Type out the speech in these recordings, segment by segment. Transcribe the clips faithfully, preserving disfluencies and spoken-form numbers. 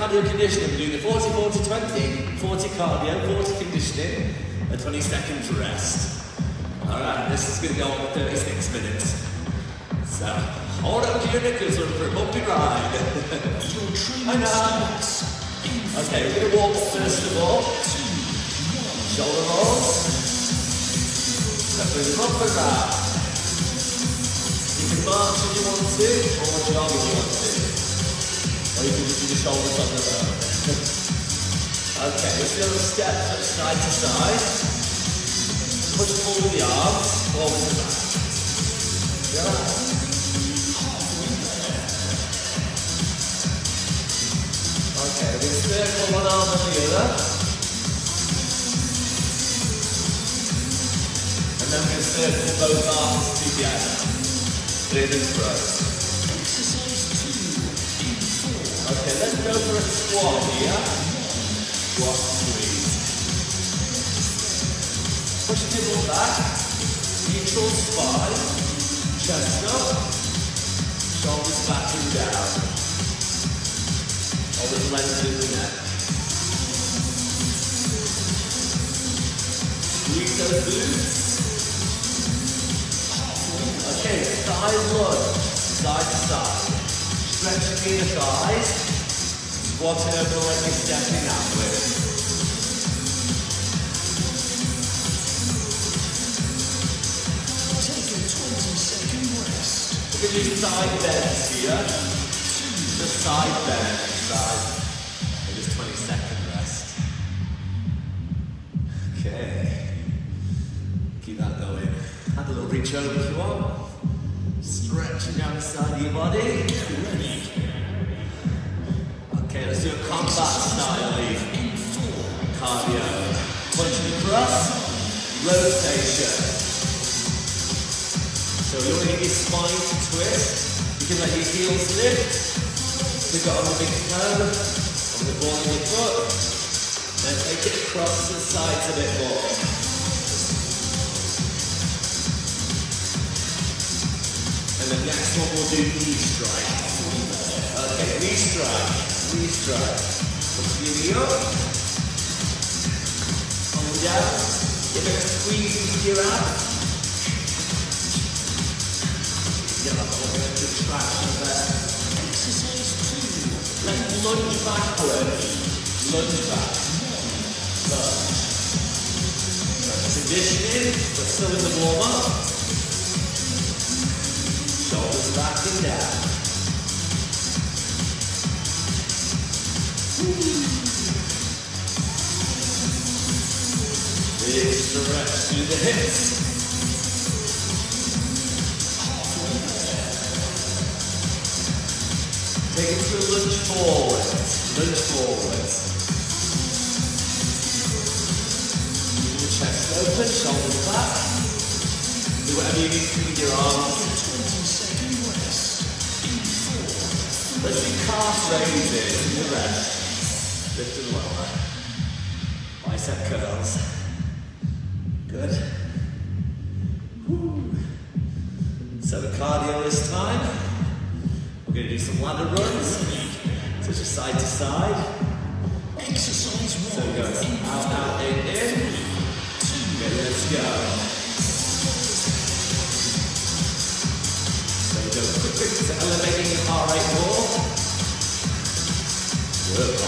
cardio conditioning. We're doing the forty forty twenty, forty cardio, forty conditioning, and twenty seconds rest. Alright, this is going to go on for thirty-six minutes. So, hold up to your knickers, we're for a bumpy ride. I know. Okay, we're going to walk first of all. Shoulder rolls. Step with them up and round. You can march if you want to, or jog if you want to. Or you can just do your shoulders on the road. Okay, let's do a step from side to side. Push forward the arms, forward and back. Yeah. Okay, we're going to circle one arm on the other. And then we're going to circle both arms together. In and throw. Okay, let's go for a squat here. Squat, squeeze. Push the nipple back. Neutral spine. Chest up. Shoulders back and down. Always lengthen the neck. Squeeze those glutes. Okay, side lunge, side to side. Stretching the inner thighs. Squatting over the leg you're stepping out with. Take a twenty second rest. We're going to do side bends here. Just side bend, side. And just twenty second rest. Okay. Keep that going. Have a little reach over if you want. Stretching down the side of your body. Okay, let's do a combat style cardio. Punching across, rotation. So you want to get your spine to twist. You can let your heels lift. You've got on the big toe, on the ball of your foot. Then take it across to the sides a bit more. And the next one we'll do knee strike. Okay, knee strike, knee strike. Put your knee up. On down. Give it a squeeze into your abs. Get that little bit of traction there. Exercise two. Let's lunge backwards. Lunge back. Lunge. Conditioning, but still in the warm-up. Shoulders back and down. Big stretch through the hips. Take it to a lunge forwards. Lunge forwards. Keep the chest open, shoulders back. Do whatever you need to with your arms. Let's do calf raises in the rest. Lift and lower. Bicep curls. Good. Woo. So the cardio this time. We're going to do some ladder runs. So just side to side. Exercise one. So it goes out, out, in, in. Okay, let's go. So we go quick, quick to elevating your heart rate more. Good.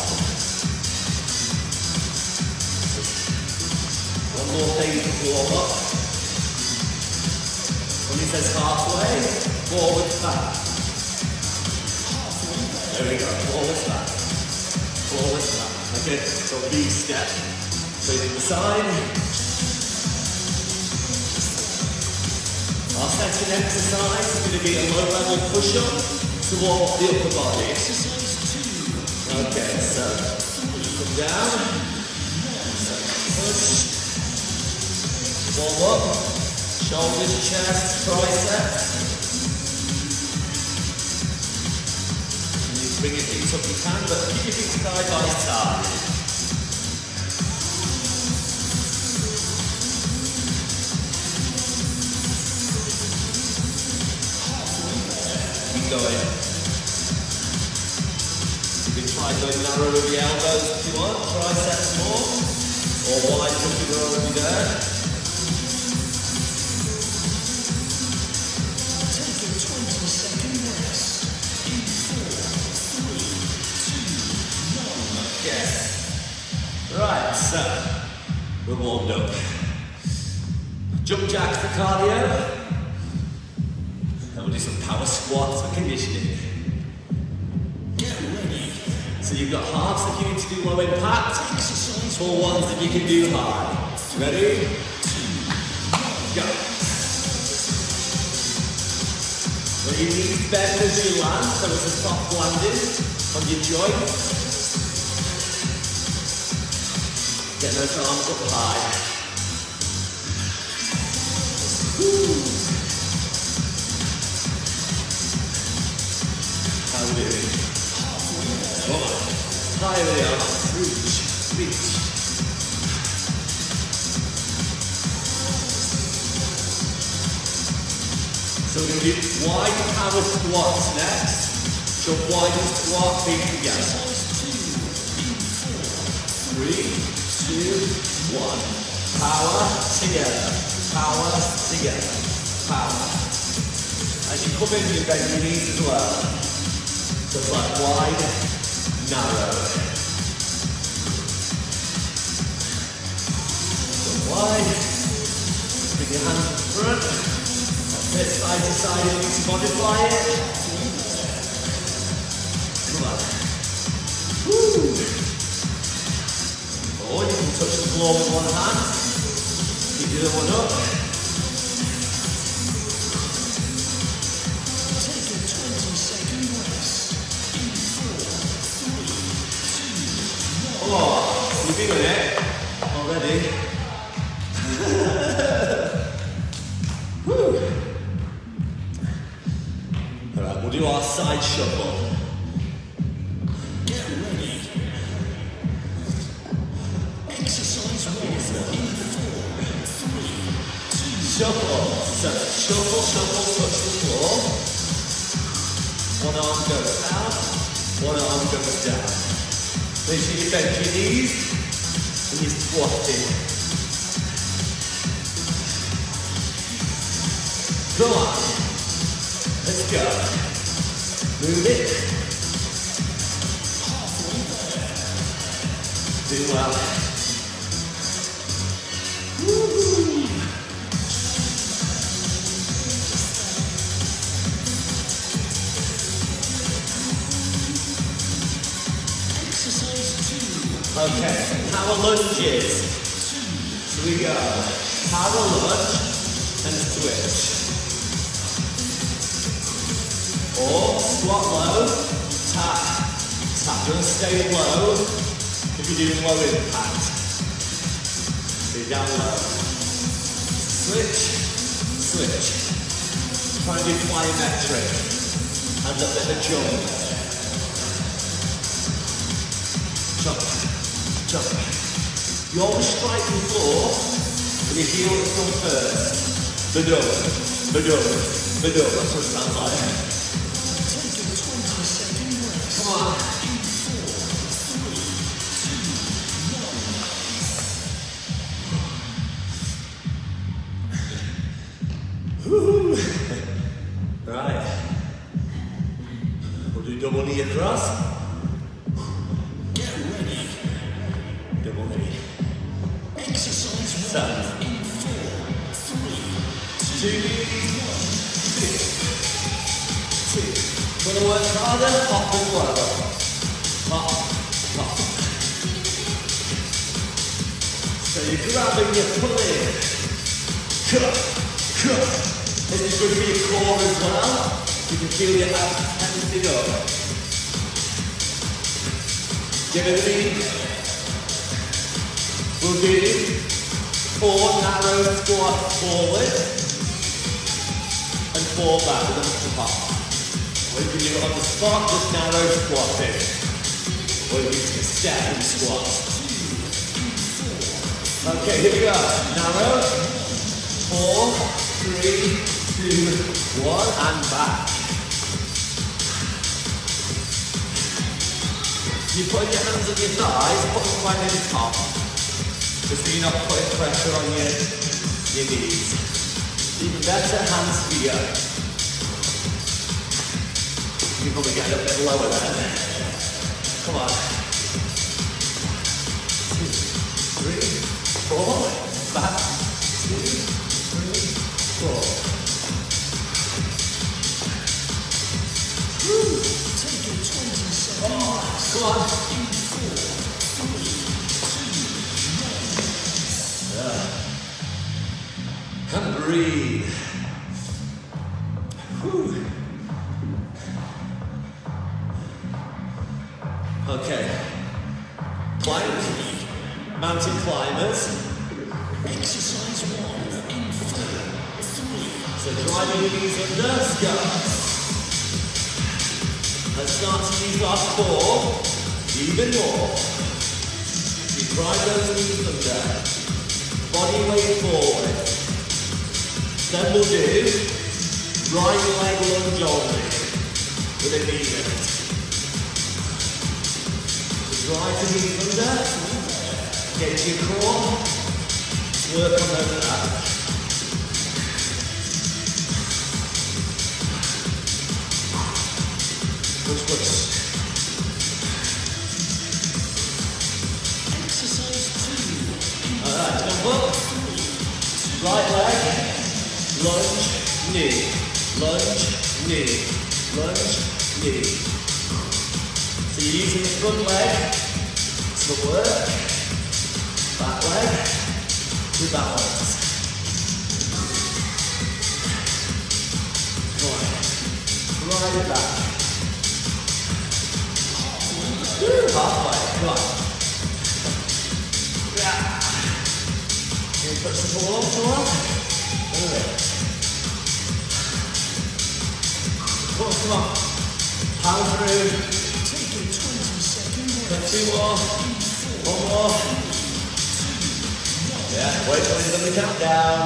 One more thing to warm up. When he says halfway, forward, back. There we go, forward, back. Forward, back. Okay, so V step. Facing the side. Our second exercise is going to be a low level push up to warm up the upper body. Exercise two. Okay, so come down. So push. Warm up. Shoulders, chest, triceps. You need to bring your feet up you can, but keep your feet side by side. Keep going. You can Try going narrow with the elbows if you want. Triceps more. Or wide if you're already there. Take a twenty second rest. In four, three, two, one. Okay. Right, so we're warmed up. Jump jacks for cardio. And we'll do some power squats for conditioning. Get ready. So you've got halves that you need to do low impact, Exercise for ones that you can do high. Ready? Go. Well, you need to bend as you land, so it's a soft landing on your joint. Get those arms up high. Woo. How are we doing? Come on. Higher they are. Reach, reach. So we're going to do wide power squats next. Jump wide and squat, feet together. Three, two, one. Power together. Power together. Power. As you come in, you bend your knees as well. So it's like wide, narrow. So wide. Bring your hands in front. That's it, side to side, you need to modify it. Come on. Woo! Or you can touch the floor with one hand. Keep the other one up. Take a twenty second rest. In four, three, two, one. Oh, you're doing it already. Woo! Alright, we'll do our side shuffle. Get ready. Exercise one. In four, three, two, Shuffle. So, shuffle, shuffle, touch the floor. One arm goes out, one arm goes down. Make sure you bend your knees and you're squatting. Come on. Let's go. Move it. Do well. Woo-hoo. exercise two. Okay, power lunges. So we go. Power lunge and switch. Or squat low, tap, tap. You're going to stay low if you're doing low impact. Stay down low. Switch, switch. Try and do plyometric. And a little bit of jump. Jump, jump. You always strike the floor with your heels come first. Middle, middle, middle. That's what it sounds like. Come on. Woo-hoo. Right. We'll do double knee across. Get ready. Double knee. Exercise So. one. In four, three, Two knees. Two. Two. Want to work harder? Hop and low. Hop, hop. So you're grabbing, you're pulling. Cut, cut. This is good for your core as well. You can feel your abs tensing up. Give it a lead. We'll do four narrow squats forward and four back with a muscle pop. Or you can do it on the spot, just narrow squatting. Or you can just step and squat. Okay, here we go. Narrow. Four, three, two, one, and back. You put your hands on your thighs, put them quite near the top. Just so you're not putting pressure on your, your knees. Even better, hands here. You can probably get a bit lower there. Come on. Two, three, four. Back. Two, three, four. Woo. Take a twenty second Oh, rest. come on. In four, three, two, one. And breathe. Whew. Okay. Plank. Mountain climbers. Exercise one in four, three. So driving your knees under, scuffs. Let's start to use our core even more. You drive those knees under. Body weight forward. Then we'll do right leg lunge only with a knee lift. So drive the knees under. Get your core. Work on those abs. Push, push. Exercise two. Alright, jump up. Right leg. Lunge, knee. Lunge, knee. Lunge, knee. So you're using the front leg to work. Back leg to balance. Come on. Ride it back. Woo, halfway, come on. Yeah. Can you push the ball up, come on? Come on, come on. Power through. Take a twenty second Got rest. two more. One more. Yeah, wait till it's on the countdown.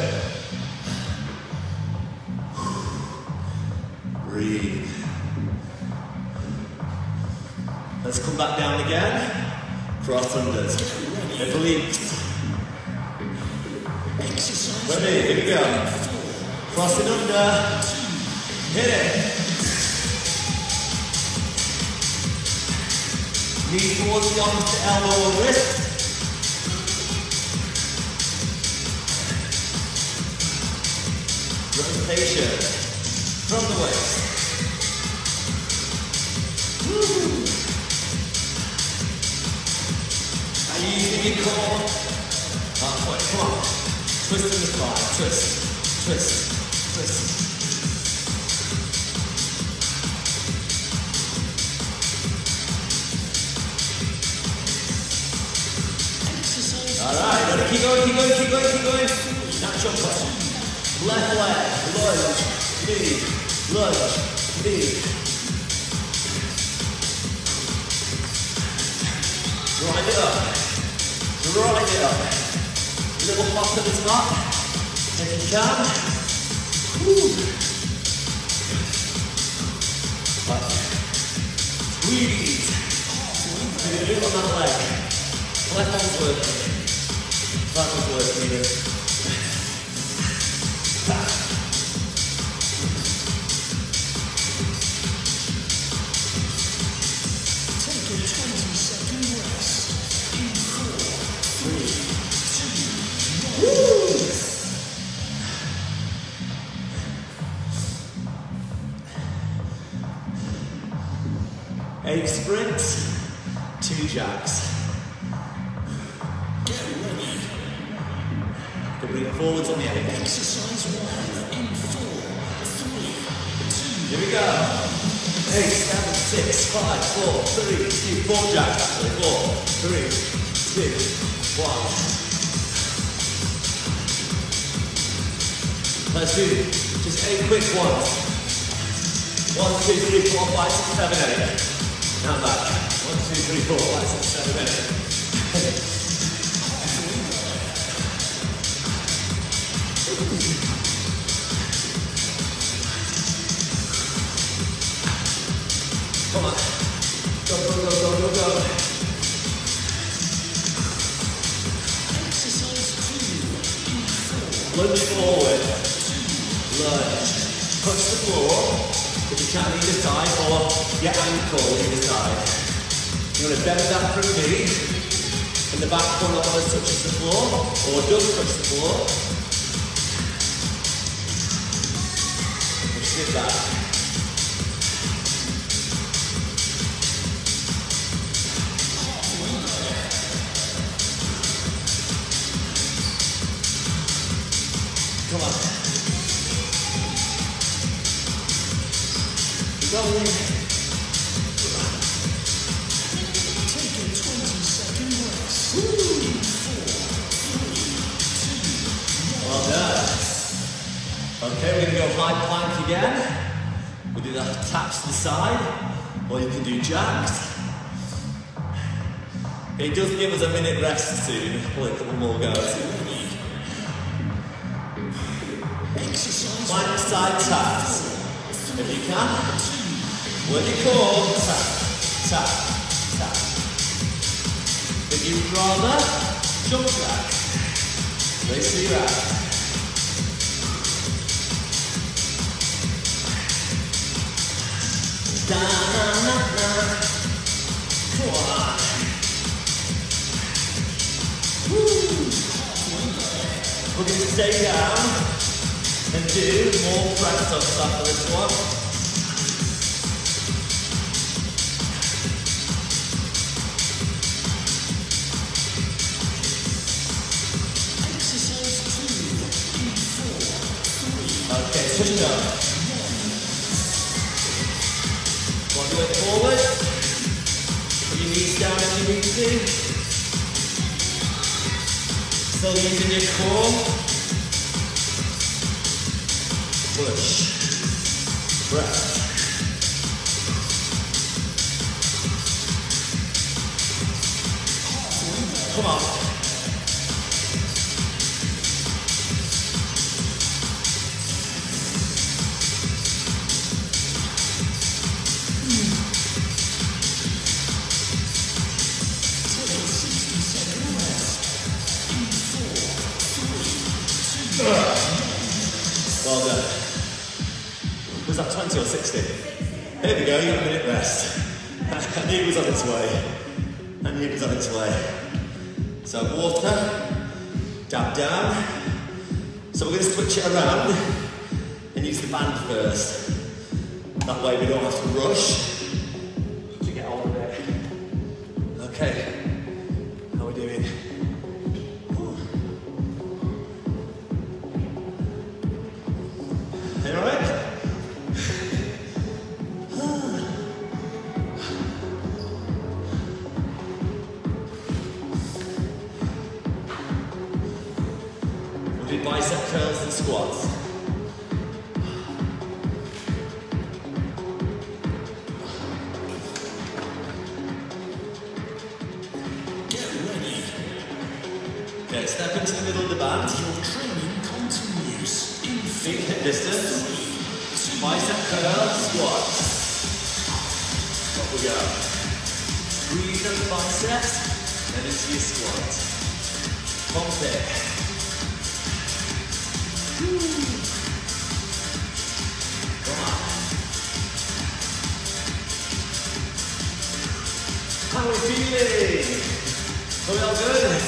Breathe. Let's come back down again. Cross unders. Obliques. Exercise Ready, here we go. Cross it under. Hit it. Knee towards the arms to elbow or wrist. Rotation from the waist. Woo. Are you using your core? Halfway, come on. Twist in the spine, twist, twist, twist. Alright, ready? Keep going, keep going, keep going, keep going. Natural push. Left leg, lunge, knee, lunge, knee. Drive it up. Drive it up. Little hop at the top. If you can. Woo. Squeeze. You're going to do it on that leg. Left arm's working. Right arm's working either. Take a twenty second rest. In four, three, two, one. Eight sprints, two jacks. Get ready. Bring it forwards on the eight. Exercise one in four, three, two. Here we go. Eight, seven, six, five, four, three, two, four jacks actually. Four, three, two, one. Let's do just eight quick ones. One, two, three, four, five, six, seven, eight. Now back. One, two, three, four, five, six, seven, eight. Come on. Go, go, go, go, go, go. Lunge forward. Lunge. Touch the floor. If you can, either side, or your ankle either side. You're going to bend that through knee. And the back foot almost touches the floor, or does touch the floor. And sit back. Come on. Keep going. Take a twenty second rest. Well done. Okay, we're going to go high plank again. We'll do the taps to the side, or you can do jacks. It does give us a minute rest soon. Probably a couple more goes. Plank side taps. If you can, work your core. Tap, tap, tap. If you'd rather, jump back. Raise your out. Da na na na. Come on. Woo. We're going to stay down and do more press ups after this one. Exercise two, four, three. Okay, push up. One way forward. Put your knees down if you need to. Still using your core. Push. Breath. Come on. Take a sixty second rest. In four, three, two. Well done. Was that twenty or sixty? There we go, you got a minute rest. I knew it was on its way. I knew it was on its way. So water, dab down. So we're going to switch it around and use the band first. That way we don't have to rush to get on with it. Okay, how are we doing? You all right? We'll do bicep curls and squats. Get ready. Okay, step into the middle of the band. Your training continues. In Feet hip distance. Bicep curl, squats. Up we go. Squeeze those biceps and into your squat. Pump it. Woo. Come on. How are we feeling? Are we all good?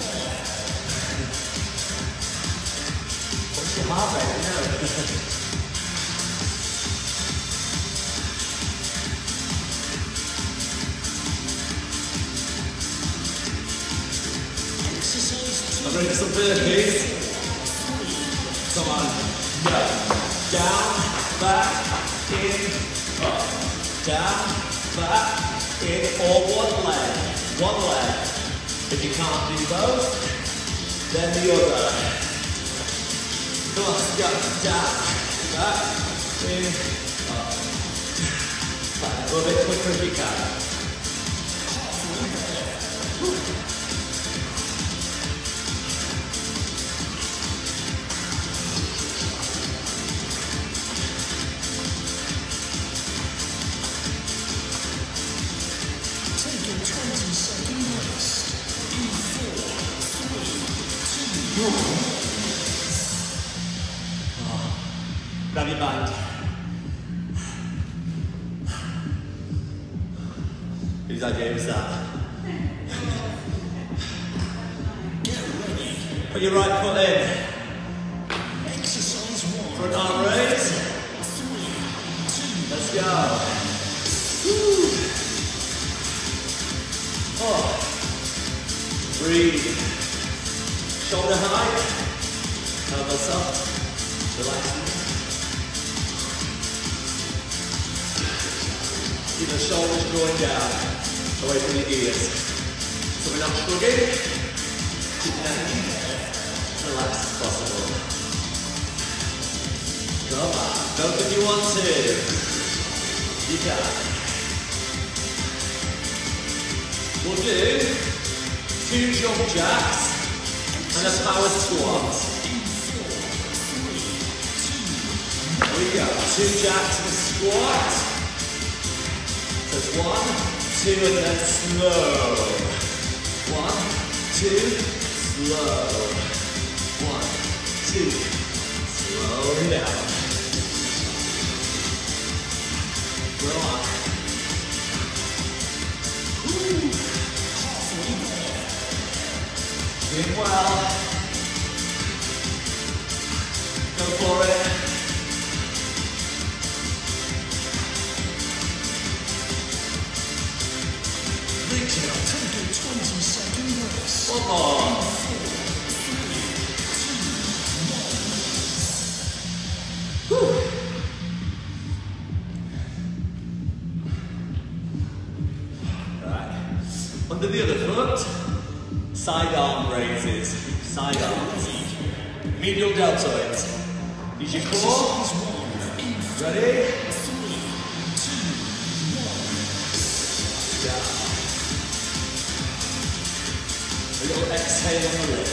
What's your heart rate? No. I'm ready for some burpees. Come on. Go. Down, back, in, up. Down, back, in, or one leg. One leg. If you can't do both, then the other. Come on, go. Down, back, in, up. Right, a little bit quicker if you can. Grab your band. Whose idea was that? Put your right foot in. Exercise one. Front arm raise. Three, two, Let's go. Woo. Oh. Breathe. Shoulder high. Elbows up. Relaxing. Keep the shoulders drawing down, away from the ears. So we're not shrugging. Keep the neck as relaxed as possible. Come on, don't if you want to. You can. We'll do two jump jacks and a power squat. There we go. Two jacks and a squat. So it's one, two, and then slow. One, two, slow. One, two, slow down. Go on. Woo. Doing well. Go for it. take a twenty second rest. One more. Whew. Right. Under the other foot, side arm raises. Side arms. Medial deltoids. Use your core. Ready? Down. A little exhale on the lip.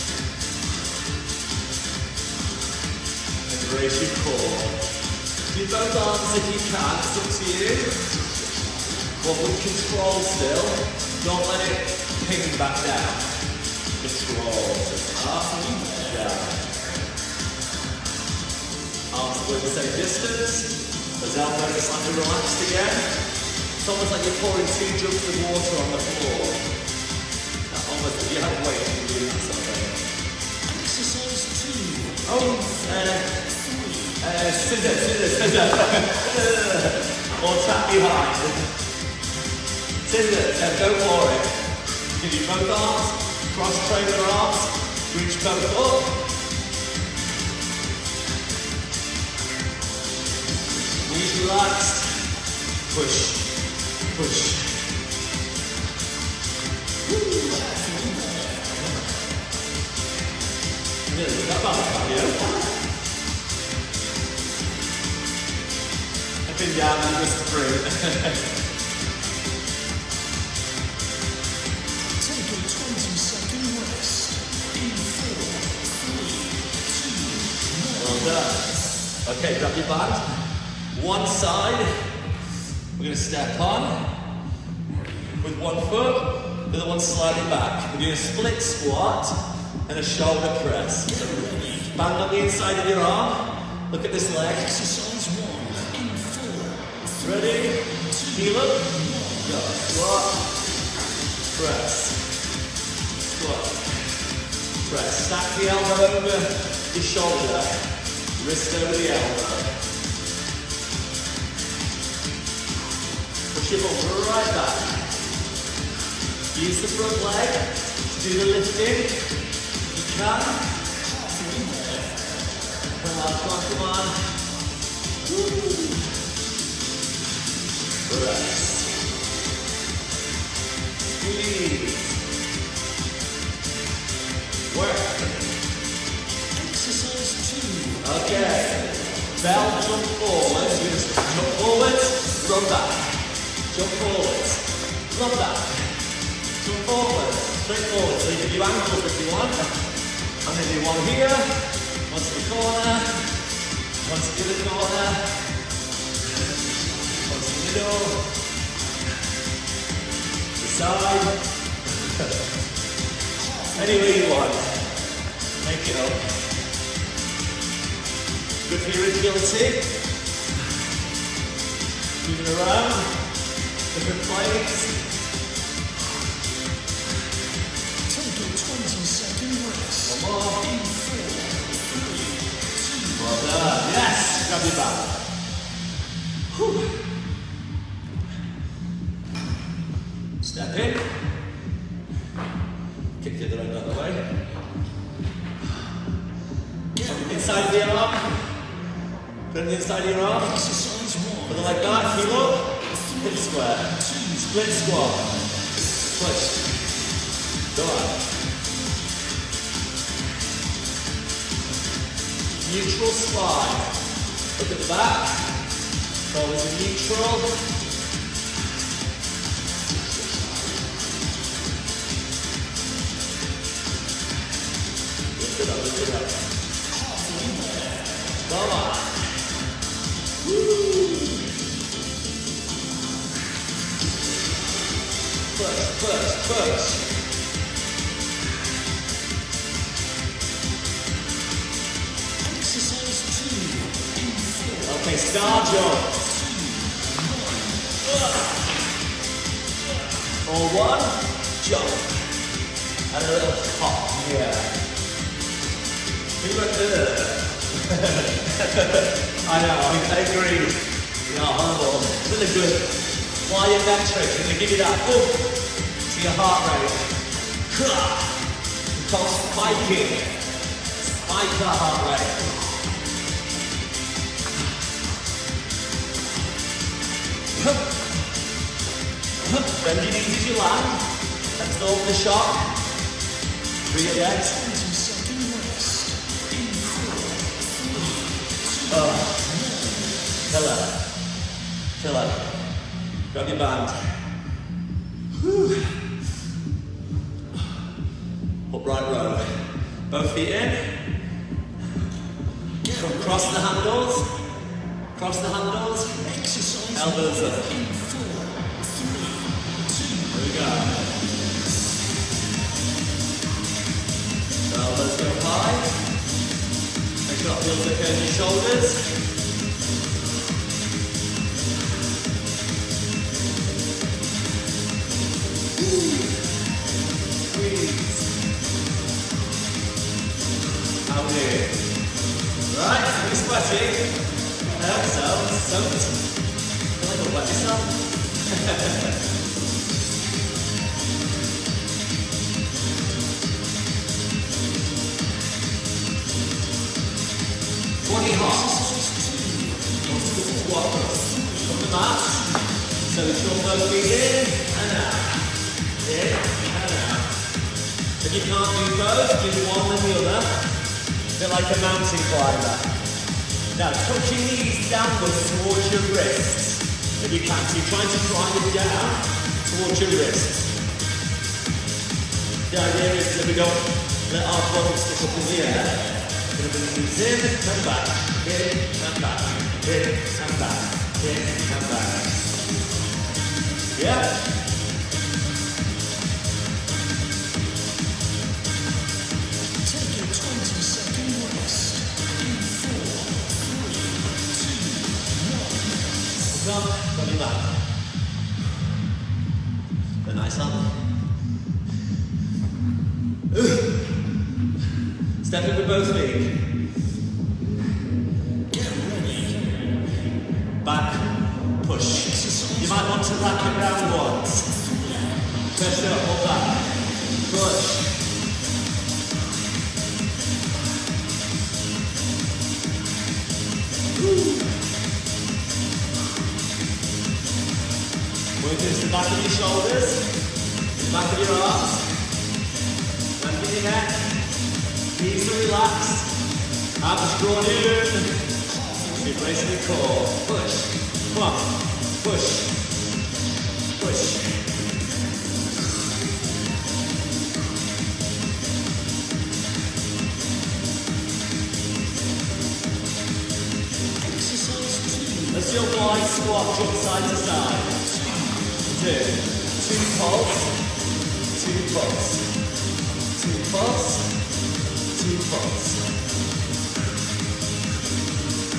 And raise your core. Do both arms if you can, it's up to you. But with control still, don't let it ping back down. Control. Up, down. Arms are the same distance. Those elbows are slightly relaxed again. It's almost like you're pouring two jugs of water on the floor. Almost, if you have weight, you can do that sort of thing. Exercise two. Oh, uh, uh, scissors, scissors, scissors. Or tap behind. Scissors, uh, go for it. You can do both arms, cross train your arms, reach both up. Knees relaxed. Push, push. Not bad, cardio. I've been down and just through. Take a twenty second rest. In four, three, two, one. Well done. Okay, grab your band. One side, we're going to step on with one foot, the other one slightly back. We're doing a split squat and a shoulder press. So band on the inside of your arm. Look at this leg. Exercise one. In four. Ready? Heel up. Go. Squat. Press. Squat. Press. Stack the elbow over your shoulder. Wrist over the elbow. Push your bum right back. Use the front leg to do the lifting. You can. Come on, come on, come on. Woo. Press. Squeeze. Work. Exercise two. Okay. Bell jump forward. You just jump forwards, run back. Jump forwards, run back. Jump forward, straight forward. So you can do ankles if you want. I'm going to do one here, one to the corner, one to the other corner, one to the middle, the side. Any way you want. Make it up. Good for your agility. Moving around, different planes. Take a twenty second rest. One more. In four, three, two, Well done. Yes, grab your back. Whew. Step in. Kick the other end out of the way. Inside of the arm. Put it inside of your arm. exercise one. Put it like that. Heel up. Split square. Split squat. Push. Go on. Neutral slide. Look at the back. Always in neutral. Lift it up, lift it up. Come on. Woo. Push, push, push. Exercise two. In four. Okay, star jump. Or one, jump. And a little hop, yeah. We went there. I know, I, I agree. You know, humble. Really good. Fly your neck trick. I'm going to give you that boom to your heart rate. It's called spiking. Spike that heart rate. Bend your knees as you land. Absorb the shock. Breathe again. twenty second rest. In four, three, two, Oh. Killer. Killer. Grab your band. Whew. Upright row. Both feet in. Come cross the handles. Cross the handles. exercise Elbows one. up. In four, three, two, Here we go. Elbows go high. Make sure that feels okay in your shoulders. Squeeze. How we doing? Right, we're sweating. I hope so. Soaked. Feel like a wet yourself. Twenty hops. Squat. From the mat. So draw both feet in and out. In and out. If you can't do both, do one and the other. A bit like a mountain climber. Now touch your knees downwards towards your wrists. If you can, so you're trying to drive it down towards your wrists. The idea is that we don't let our bottom stick up in the air. We're going to bring the knees in and back, in and back, in and back, in and back. Yeah? take a twenty second rest. In four, three, two, one. Come, coming back. A nice hand. Step in with both feet. Get ready. Back, push. You might want to rack it round once. Press it up, hold back. Push. Work into the back of your shoulders, the back of your arms, lengthen your neck, knees are relaxed, arms drawn in, replacing the core. Push, come on, push, push. Exercise two. Let's do a wide squat, jump side to side. Two, two pulse, two pulse, two pulse, two pulse.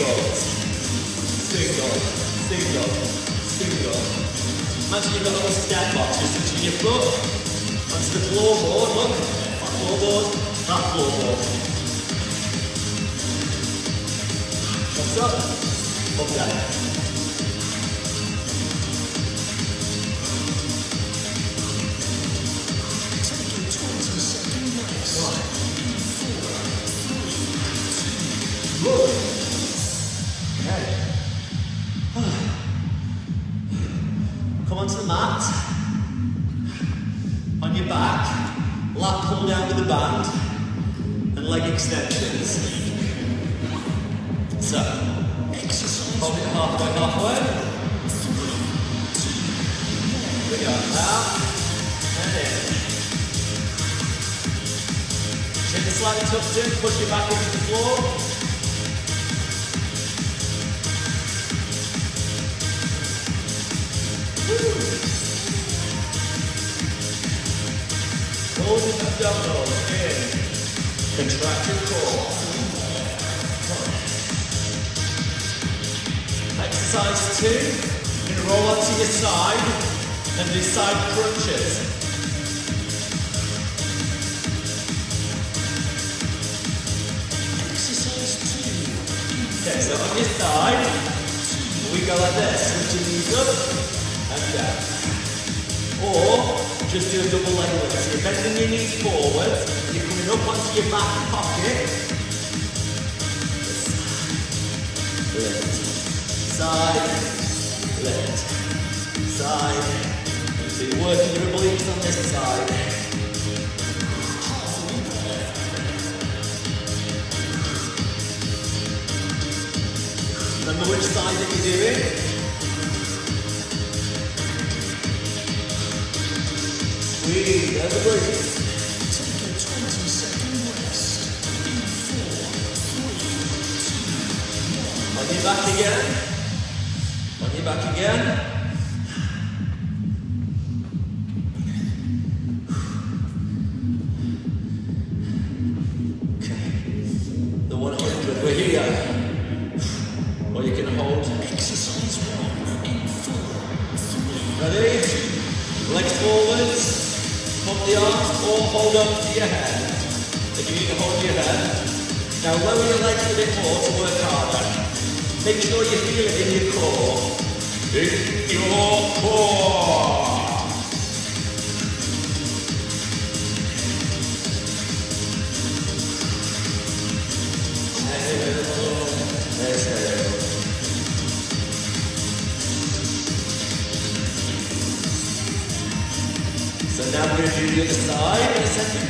singles, single, single, single. Imagine you've got a little step box, just touching your foot onto the floorboard, look, that floorboard, that floorboard. What's up? Up down. Good. Okay. Come onto the mat. On your back. Lat pull down with the band. And leg extensions. So, hold it halfway, halfway. Here we go. Out. And in. Chin slightly tucked in. Push your back into the floor. Holding the abdominals in. Contract your core. Exercise two. You're going to roll onto your side and do side crunches. Exercise two. Okay, so on your side, we go like this. Switch your knees up and down. Or just do a double leg lift. So you're bending your knees forward, you're coming up onto your back pocket. Lift. Side. Lift. Side. So you're working your obliques on this side. Remember which side that you're doing? Squeeze, there's the breeze. Take a twenty second rest. In four, three, two, one. On your back again. On your back again. Okay. The one hundred, we're here. Or you can hold. Exercise one. In four, three. Ready? Legs forwards. Pump the arms or hold on to your head. If you need to hold your head. Now lower your legs a bit more to work harder. Make sure you feel it in your core. In your core. Exhale. Exhale. So now we're going to do the other side in a second.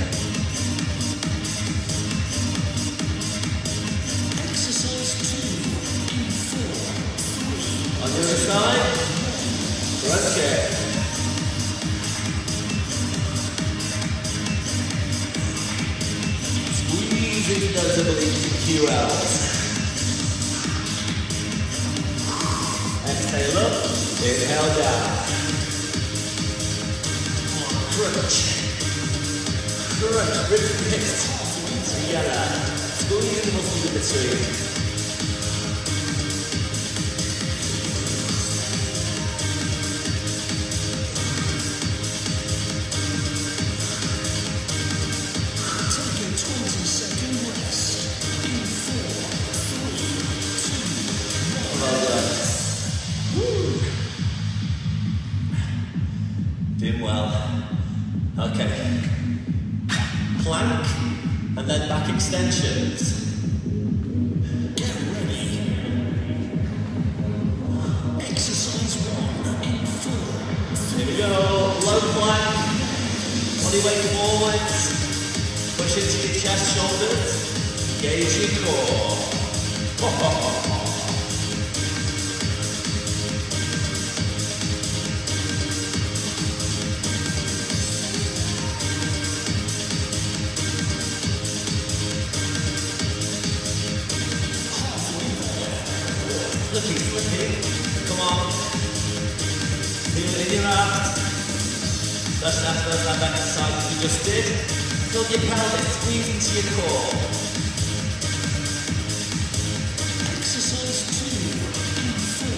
Exercise two. In four, three. On the other side. Front kick. Squeezing those obliques and Q Ls. Exhale up. Inhale down. Crunch. Crunch. Rib hips together. Squeeze the muscles in between. Take a twenty second rest. In four, three, two, one. Well done. Woo. Doing well. Okay. Plank and then back extensions. Get ready. Exercise one. In four, Here we go. Low plank. Body weight forwards. Push into your chest, shoulders. Engage your core. Ho, ho, ho, ho. Flippy, flippy. Come on. Feel it in your abs. That's that, that's that back exercise you just did. Feel your pelvis squeeze into your core. exercise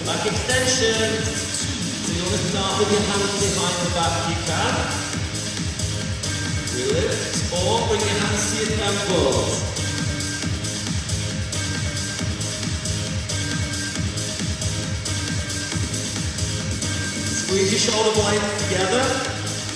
Back extension. So you want to start with your hands behind the back, you can. Lift, or bring your hands to your temples. Squeeze your shoulder blades together.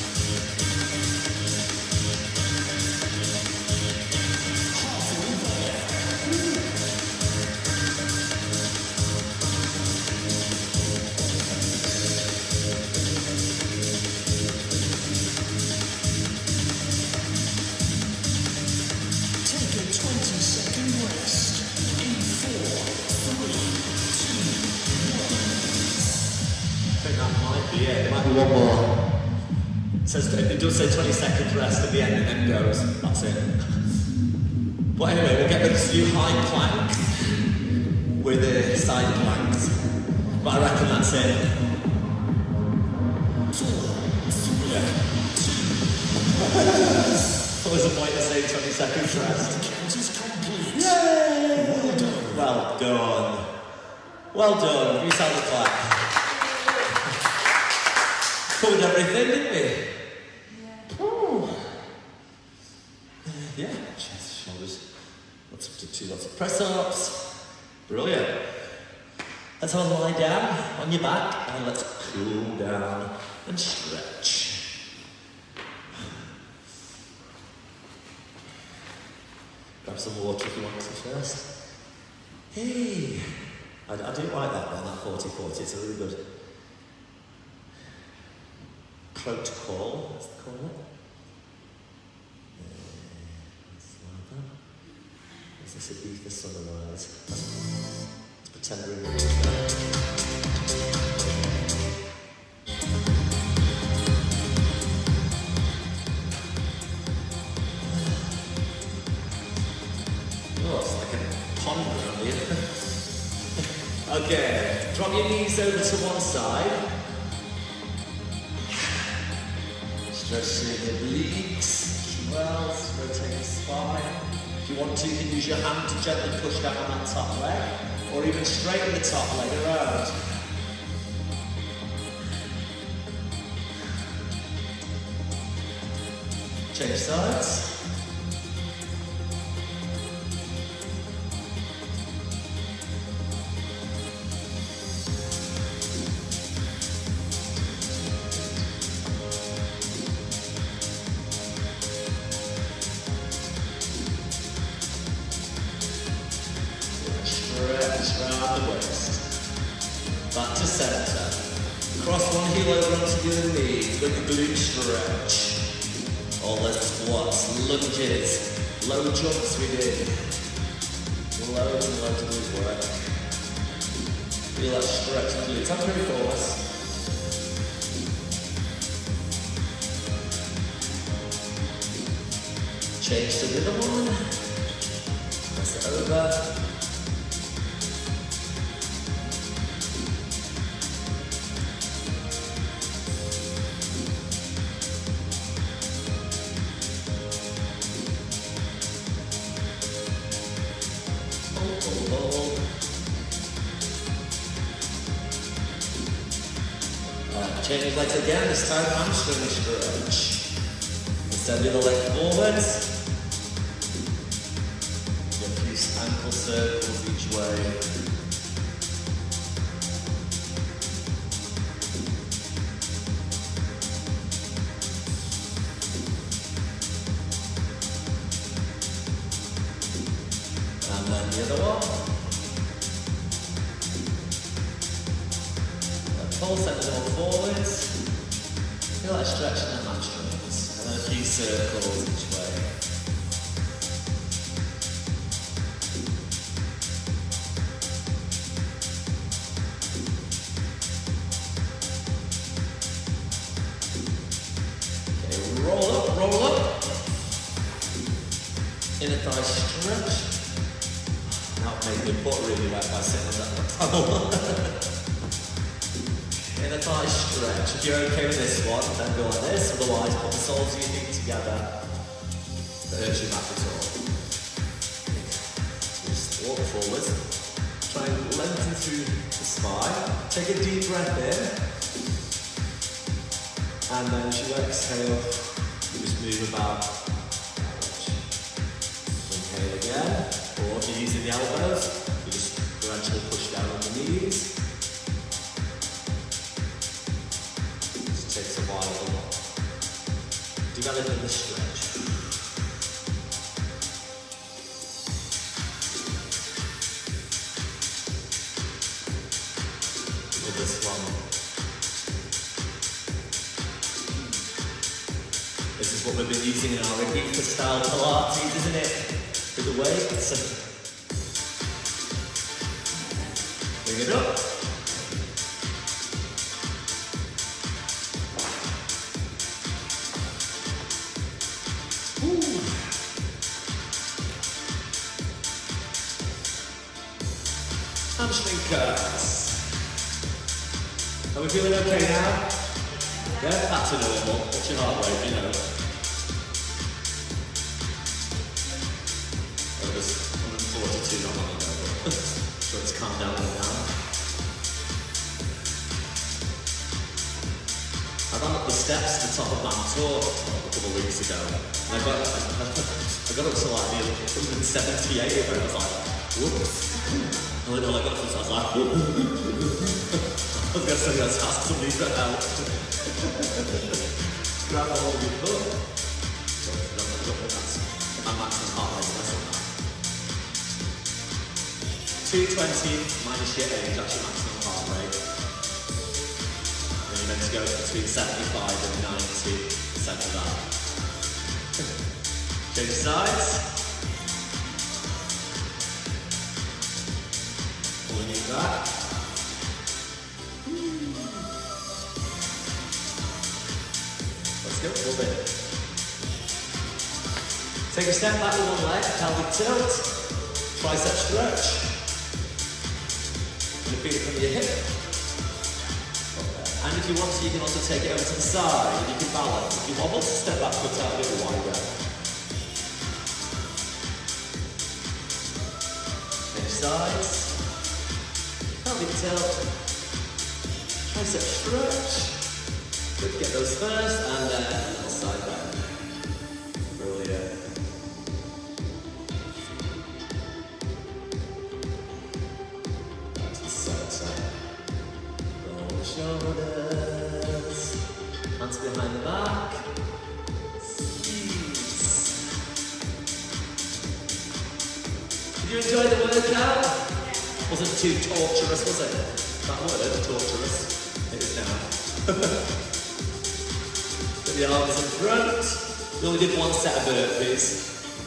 One more. It says it does say twenty seconds rest at the end and then goes. That's it. But anyway, we'll get ready to do high plank with the side planks. But I reckon that's it. Yeah. What was the point of saying twenty seconds rest? Yay! Well done. Well done. Give yourself a clap. Covered everything, didn't we? Yeah. Ooh. Yeah, chest, shoulders. Lots of two, lots of press-ups. Brilliant. Let's have a lie down on your back and let's cool down and stretch. Grab some water if you want to first. Hey! I, I do like that one, that forty forty, it's a really good protocol, let's call it. Is this a beef for sunrise? Let's pretend we're in the oh, it's like a pond around here. Okay, drop your knees over to one side. Stretch through the obliques as well, rotate the spine. If you want to, you can use your hand to gently push down on that top leg, or even straighten the top leg around. Change sides. Back to center. Cross one heel over onto your knees with the glute stretch. All the squats, lunges, low jumps we did. Loads and loads of glute work. Feel that stretch in the glutes. I'm pretty forward. Change to the other one. Press it over. Changing legs again, this time hamstring stretch. Extend the leg forwards. Get a few ankle circles each way. And then the other one. Full center more forwards. Feel like stretching the hamstrings. And then a few circles each way. Okay, roll up, roll up. Inner thigh stretch. That made your butt really wet by sitting on that towel. Inner thigh stretch. If you're okay with this one, then go like this. Otherwise, put the soles of your feet together. That hurts your back at all. So just walk forward. Try and lengthen through the spine. Take a deep breath in. And then as you exhale, you just move about. Inhale again. Or if you're using the elbows, you just gradually push down on the knees. Just takes a while. Developing the stretch. This one. This is what we've been using in our Ibiza style Pilates, isn't it? With the weights. Bring it up. Ooh. Hamstring curls. Are we feeling okay now? Yeah, back to normal. What's your heart rate, you know? It was one forty-two not long ago, but so it's calmed down now. I ran up the steps to the top of Mount Tour a couple of weeks ago, and I got, I, I got up to like nearly one seventy-eight, and I was like, whoops. And then all I got to, I was like, I was going to say, let's ask somebody for help. Grab a hold of your foot. So, that's my maximum heart rate, less than that. two twenty minus your age, that's your maximum heart rate. And you're meant to go between seventy-five and ninety percent of that. Change sides. Pulling you back. Let's go, a little bit. Take a step back with one leg, pelvic tilt, tricep stretch. And feel it from your hip. And if you want to, you can also take it over to the side, and you can balance. If you wobble, step back, put out a little wider. Change sides. Pelvic tilt. Tricep stretch. Good, get those first, and then a little side bend. Brilliant. Back to the center. Roll the shoulders. Hands behind the back. Squeeze. Did you enjoy the workout? Wasn't too torturous, was it? That word, torturous. It is now. Put the arms in front. We only did one set of burpees.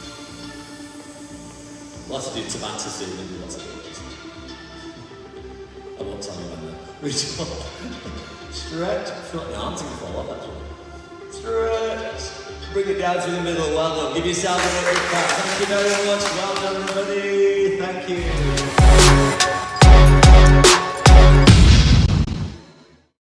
We'll have to do Tabata soon and do lots of burpees. I won't tell you when though. Reach up. Stretch. I feel like the arms are going to fall off actually. Stretch. Bring it down to the middle. Well done. Give yourself a little clap. Thank you very much. Well done everybody. Thank you.